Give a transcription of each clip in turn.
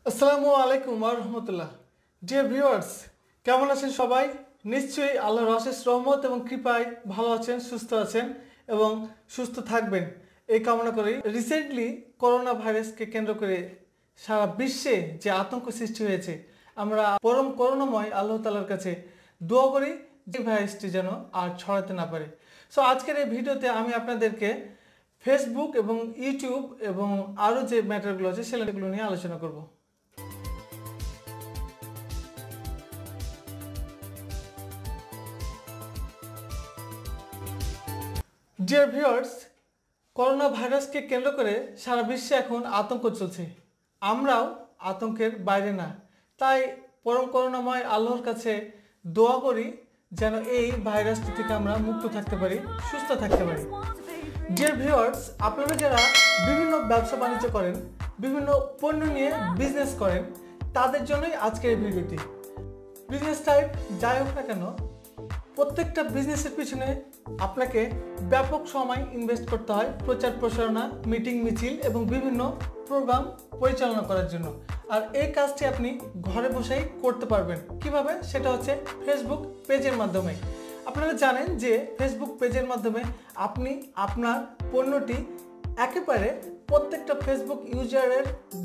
আসসালামু আলাইকুম ওয়া রাহমাতুল্লাহ। ডিয়ার ভিউয়ার্স, কেমন আছেন সবাই? নিশ্চয়ই আল্লাহর অশেষ রহমত এবং কৃপায় ভালো আছেন, সুস্থ আছেন এবং সুস্থ থাকবেন এই কামনা করি। রিসেন্টলি করোনা ভাইরাসকে কেন্দ্র করে সারা বিশ্বে যে আতঙ্ক সৃষ্টি হয়েছে, আমরা পরম করুণাময় আল্লাহ তাআলার কাছে দোয়া করি যে ভাইরাসটি যেন আর ছড়াতে না পারে। সো আজকের এই ভিডিওতে আমি আপনাদেরকে ফেসবুক এবং ইউটিউব এবং আরও যে ম্যাটারগুলো আছে সেগুলো নিয়ে আলোচনা করব। ডিয়ার ভিউয়ার্স, করোনা ভাইরাসকে কেন্দ্র করে সারা বিশ্বে এখন আতঙ্ক চলছে। আমরাও আতঙ্কের বাইরে না, তাই পরম করুণাময় আল্লাহর কাছে দোয়া করি যেন এই ভাইরাসটি থেকে আমরা মুক্ত থাকতে পারি, সুস্থ থাকতে পারি। ডিয়ার ভিউয়ার্স, আপনারা যারা বিভিন্ন ব্যবসা বাণিজ্য করেন, বিভিন্ন পণ্য নিয়ে বিজনেস করেন, তাদের জন্যই আজকের এই ভিডিওটি। বিজনেস টাইপ যাই হোক না কেন, প্রত্যেকটা বিজনেসের পিছনে আপনাকে ব্যাপক সময় ইনভেস্ট করতে হয় প্রচার প্রসারণা, মিটিং মিছিল এবং বিভিন্ন প্রোগ্রাম পরিচালনা করার জন্য। আর এই কাজটি আপনি ঘরে বসেই করতে পারবেন। কিভাবে? সেটা হচ্ছে ফেসবুক পেজের মাধ্যমে। আপনারা জানেন যে ফেসবুক পেজের মাধ্যমে আপনি আপনার পণ্যটি একেবারে প্রত্যেকটা ফেসবুক ইউজারের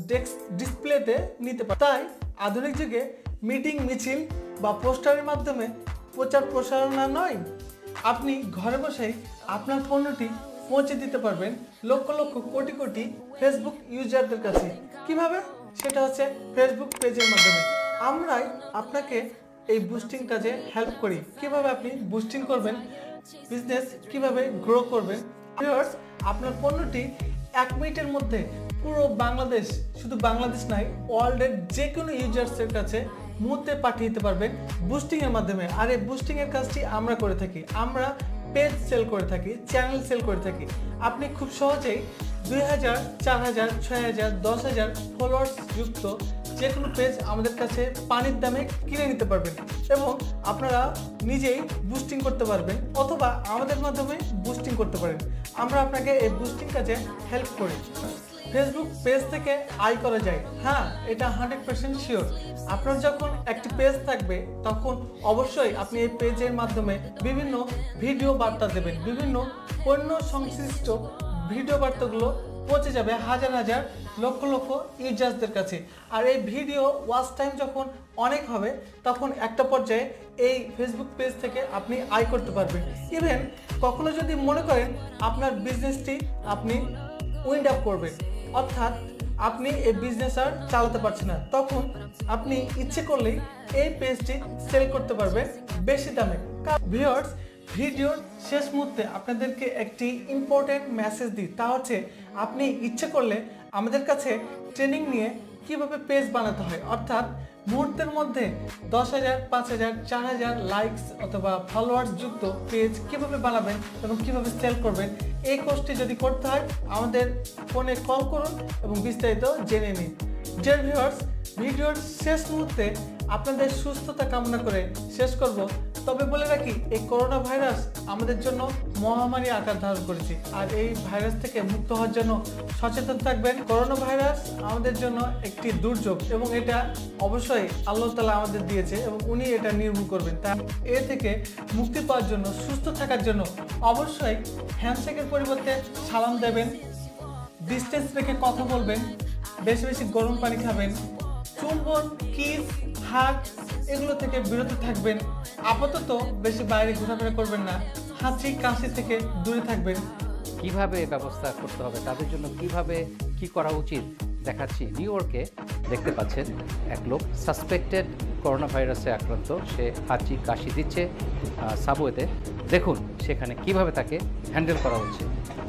ডিসপ্লেতে নিতে পারেন। তাই আধুনিক যুগে মিটিং মিছিল বা পোস্টারের মাধ্যমে প্রচার প্রসারণা নয়, আপনি ঘরে বসেই আপনার পণ্যটি পৌঁছে দিতে পারবেন লক্ষ লক্ষ কোটি কোটি ফেসবুক ইউজারদের কাছে। কিভাবে? সেটা হচ্ছে ফেসবুক পেজের মাধ্যমে। আমরাই আপনাকে এই বুস্টিং কাজে হেল্প করি। কিভাবে আপনি বুস্টিং করবেন, বিজনেস কিভাবে গ্রো করবেন। ভিউয়ার্স, আপনার পণ্যটি 1 মিনিটের মধ্যে পুরো বাংলাদেশ, শুধু বাংলাদেশ নয়, ওয়ার্ল্ডের যে কোনো ইউজার্সের কাছে মুহূর্তে পাঠিয়ে দিতে পারবেন বুস্টিংয়ের মাধ্যমে। আর এই বুস্টিংয়ের কাজটি আমরা করে থাকি। আমরা পেজ সেল করে থাকি, চ্যানেল সেল করে থাকি। আপনি খুব সহজেই 2000, 4000, 6000, 10,000 ফলোয়ার্স যুক্ত যে কোনো পেজ আমাদের কাছে পানির দামে কিনে নিতে পারবেন এবং আপনারা নিজেই বুস্টিং করতে পারবেন অথবা আমাদের মাধ্যমে বুস্টিং করতে পারেন। আমরা আপনাকে এই বুস্টিং কাজে হেল্প করি। ফেসবুক পেজ থেকে আয় করা যায়, হ্যাঁ, এটা 100% শিওর। আপনার যখন একটি পেজ থাকবে তখন অবশ্যই আপনি এই পেজের মাধ্যমে বিভিন্ন ভিডিও বার্তা দেবেন, বিভিন্ন পণ্য সংশ্লিষ্ট ভিডিও বার্তাগুলো পৌঁছে যাবে হাজার হাজার লক্ষ লক্ষ ইউজার্সদের কাছে। আর এই ভিডিও ওয়াচ টাইম যখন অনেক হবে তখন একটা পর্যায়ে এই ফেসবুক পেজ থেকে আপনি আয় করতে পারবেন। ইভেন কখনো যদি মনে করেন আপনার বিজনেসটি আপনি উইন্ড আপ করবেন, অর্থাৎ আপনি এই বিজনেস আর চালাতে পারছেন না, তখন আপনি ইচ্ছে করলেই এই পেজটি সেল করতে পারবেন বেশি দামে। ভিউয়ার্স, ভিডিওর শেষ মুহূর্তে আপনাদেরকে একটি ইম্পর্টেন্ট মেসেজ দিই, তা হচ্ছে আপনি ইচ্ছে করলে আমাদের কাছে ট্রেনিং নিয়ে কিভাবে পেজ বানাতে হয়, অর্থাৎ মুহূর্তের মধ্যে 10,000, 5,000, 4,000 লাইকস অথবা ফলোয়ার্স যুক্ত পেজ কিভাবে বানাবেন এবং কিভাবে সেল করবেন, এই কোর্সটি যদি করতে হয় আমাদের ফোনে কল করুন এবং বিস্তারিত জেনে নিন। ডিয়ার ভিউয়ার্স, ভিডিওর শেষ মুহূর্তে আপনাদের সুস্থতা কামনা করে শেষ করব। তবে বলে রাখি, এই করোনা ভাইরাস আমাদের জন্য মহামারী আকার ধারণ করেছে। আর এই ভাইরাস থেকে মুক্ত হওয়ার জন্য সচেতন থাকবেন। করোনা ভাইরাস আমাদের জন্য একটি দুর্যোগ এবং এটা অবশ্যই আল্লাহ তাআলা আমাদের দিয়েছে এবং উনি এটা নির্মূল করবেন। তাই এ থেকে মুক্তি পাওয়ার জন্য, সুস্থ থাকার জন্য অবশ্যই হ্যান্ডশেকের পরিবর্তে সালাম দেবেন, ডিস্টেন্স রেখে কথা বলবেন, বেশি বেশি গরম পানি খাবেন, চুম্বন, কিস, হাগ এগুলো থেকে বিরত থাকবেন। আপাতত বেশি বাইরে ঘোরাফেরা করবেন না, হাঁচি কাশি থেকে দূরে থাকবেন। কিভাবে ব্যবস্থা করতে হবে, তাদের জন্য কিভাবে কি করা উচিত দেখাচ্ছি। নিউ ইয়র্কে দেখতে পাচ্ছেন এক লোক সাসপেক্টেড করোনা ভাইরাসে আক্রান্ত, সে হাঁচি কাশি দিচ্ছে সাবওয়েতে। দেখুন সেখানে কিভাবে তাকে হ্যান্ডেল করা হচ্ছে।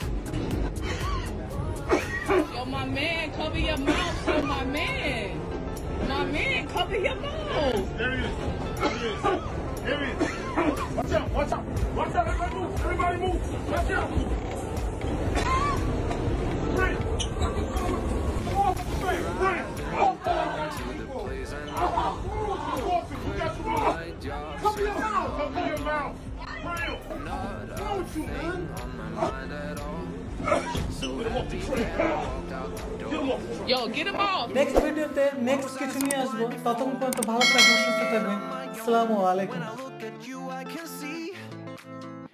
My man, cover your mouth, so my man. My man, cover your mouth. There he is. There he is. There he is. Watch out, watch out. Watch out, everybody move. Everybody move. Watch out. Right. Right. Cover your mouth. Cover your mouth. Real. Don't you, man. Yo, get him off. Next ভিডিওতে next কিছু নিয়ে আসবো। ততক্ষণ পর্যন্ত ভালো থাকবেন, সুস্থ থাকবেন। আসসালামু আলাইকুম। Look at you, I can see